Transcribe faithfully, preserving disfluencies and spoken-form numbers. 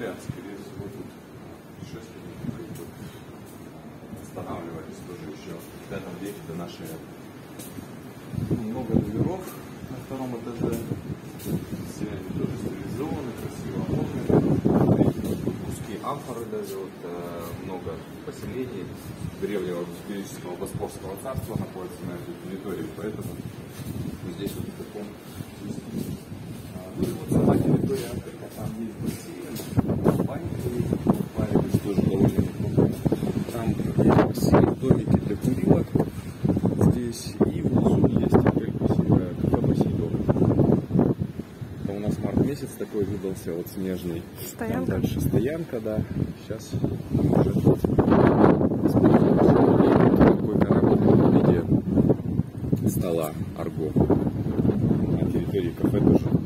говорят, скорее всего, тут путешественники как бы останавливались тоже еще в пятом веке до нашей эры. Много дверов на втором этаже. Все они тоже стилизованы, красиво оформлены. Куски амфоры даже, вот, э, много поселений древнего греческого Боспорского царства находится на этой территории, поэтому здесь вот в таком. Ну и вот сама территория Африка, там есть бассейн, баньки, парились тоже довольно неплохо. Там бассейн, домики для курилок здесь, и внизу есть отель кафе Посейдон. Это у нас март месяц такой выдался, вот снежный. Стоянка. Там дальше стоянка, да. Сейчас уже посмотрим, такой корабль в виде стола Арго. На территории кафе тоже